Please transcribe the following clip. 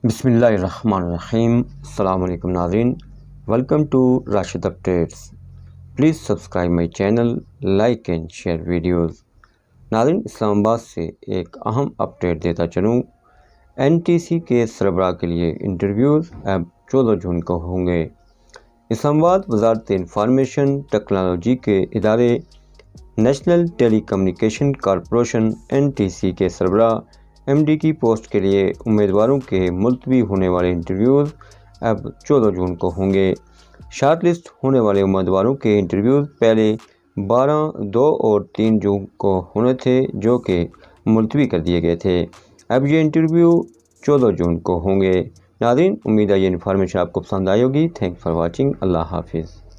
बिस्मिल्लाहिर्रहमानिर्रहीम। अस्सलाम वालेकुम नाज़रीन, welcome to Rashid updates. Please subscribe my channel, like and share videos. नाज़रीन, इस्लामाबाद से एक अहम अपडेट देता चलूँ। NTC के सरबराह के लिए इंटरव्यूज़ अब 14 जून को होंगे। इस्लामाबाद वज़ारत इंफॉर्मेशन टेक्नोलॉजी के इदारे national telecommunication corporation NTC के सरबराह MD की पोस्ट के लिए उम्मीदवारों के मुलतवी होने वाले इंटरव्यूज़ अब 14 जून को होंगे। शार्ट लिस्ट होने वाले उम्मीदवारों के इंटरव्यूज़ पहले 12, 2 और 3 जून को होने थे, जो कि मुलतवी कर दिए गए थे। अब ये इंटरव्यू 14 जून को होंगे। नाज़रीन, उम्मीद है ये इन्फॉर्मेशन आपको पसंद आई होगी। Thanks for watching. अल्लाह हाफिज़।